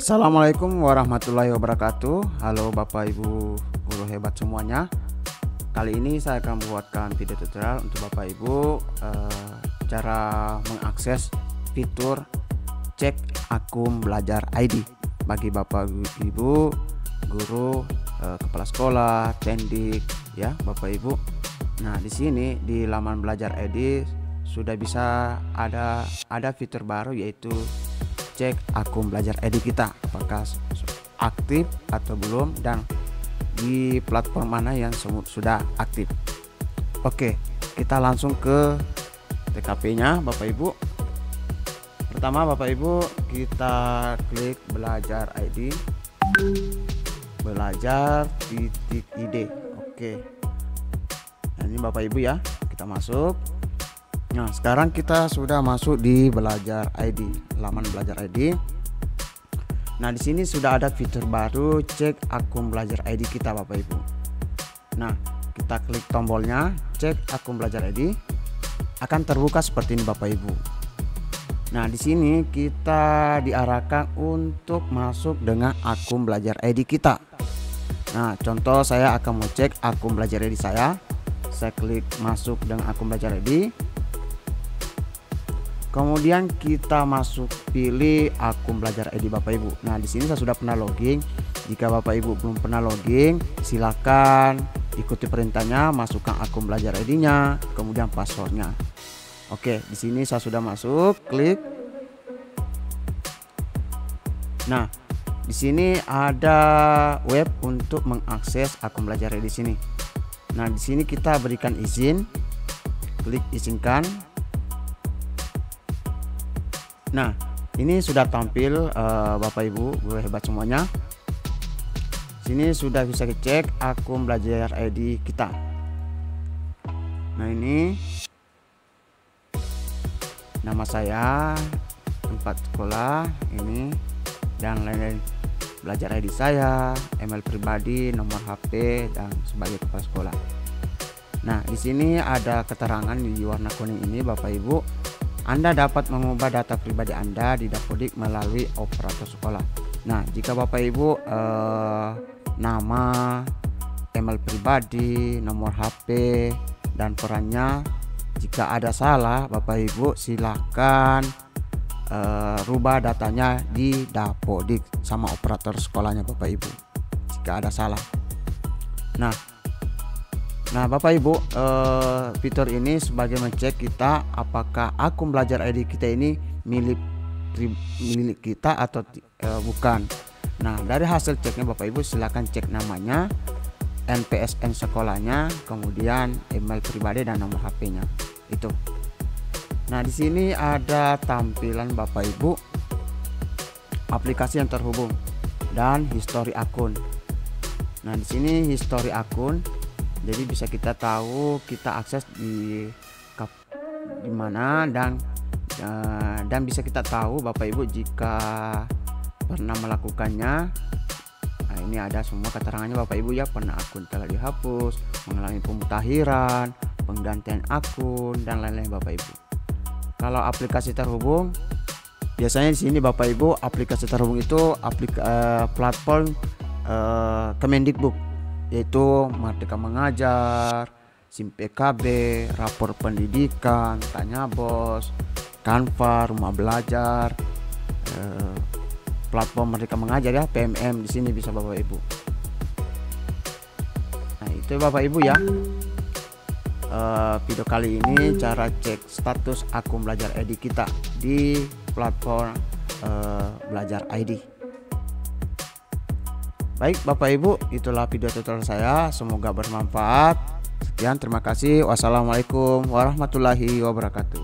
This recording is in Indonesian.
Assalamualaikum warahmatullahi wabarakatuh. Halo Bapak Ibu guru hebat semuanya. Kali ini saya akan membuatkan video tutorial untuk Bapak Ibu cara mengakses fitur cek akun belajar ID bagi Bapak Ibu guru, kepala sekolah, tendik ya Bapak Ibu. Nah, di sini di laman belajar ID sudah bisa ada fitur baru, yaitu cek akun belajar ID kita apakah aktif atau belum dan di platform mana yang sudah aktif. Oke, kita langsung ke TKP-nya Bapak Ibu. Pertama Bapak Ibu, kita klik belajar ID, belajar.id. Oke, nah ini Bapak Ibu ya, kita masuk. Nah, sekarang kita sudah masuk di belajar ID, laman belajar ID. Nah, di sini sudah ada fitur baru cek akun belajar ID kita Bapak Ibu. Nah, kita klik tombolnya cek akun belajar ID, akan terbuka seperti ini Bapak Ibu. Nah, di sini kita diarahkan untuk masuk dengan akun belajar ID kita. Nah, contoh saya akan mau cek akun belajar ID saya. Saya klik masuk dengan akun belajar ID. Kemudian kita masuk pilih akun belajar ID Bapak Ibu. Nah, di sini saya sudah pernah login. Jika Bapak Ibu belum pernah login, silakan ikuti perintahnya, masukkan akun belajar ID-nya, kemudian passwordnya. Oke, di sini saya sudah masuk, klik. Nah, di sini ada web untuk mengakses akun belajar ID di sini. Nah, di sini kita berikan izin, klik izinkan. Nah, ini sudah tampil Bapak Ibu guru hebat semuanya. Sini sudah bisa dicek akun belajar ID kita. Nah, ini nama saya, tempat sekolah ini dan lain-lain, belajar ID saya, email pribadi, nomor HP dan sebagai kepala sekolah. Nah, di sini ada keterangan di warna kuning ini Bapak Ibu. Anda dapat mengubah data pribadi Anda di Dapodik melalui operator sekolah. Nah, jika Bapak Ibu nama, email pribadi, nomor HP dan perannya, jika ada salah Bapak Ibu silakan rubah datanya di Dapodik sama operator sekolahnya Bapak Ibu jika ada salah. Nah Bapak Ibu, fitur ini sebagai mencek kita apakah akun belajar ID kita ini milik kita atau bukan. Nah, dari hasil ceknya Bapak Ibu silakan cek namanya, NPSN sekolahnya, kemudian email pribadi dan nomor HP-nya. Itu. Nah, di sini ada tampilan Bapak Ibu aplikasi yang terhubung dan histori akun. Nah, di sini histori akun, jadi bisa kita tahu kita akses di mana dan bisa kita tahu Bapak Ibu jika pernah melakukannya. Nah, ini ada semua keterangannya Bapak Ibu ya, pernah akun telah dihapus, mengalami pemutahiran, penggantian akun dan lain-lain Bapak Ibu. Kalau aplikasi terhubung, biasanya di sini Bapak Ibu aplikasi terhubung itu platform Kemendikbud, yaitu Merdeka Mengajar, SIM PKB, rapor pendidikan, Tanya Bos, Canva, Rumah Belajar, platform Merdeka Mengajar ya, PMM, di sini bisa Bapak Ibu. Nah, itu Bapak Ibu ya. Video kali ini cara cek status akun belajar ID kita di platform belajar ID. Baik Bapak Ibu, itulah video tutorial saya, semoga bermanfaat. Sekian, terima kasih. Wassalamualaikum warahmatullahi wabarakatuh.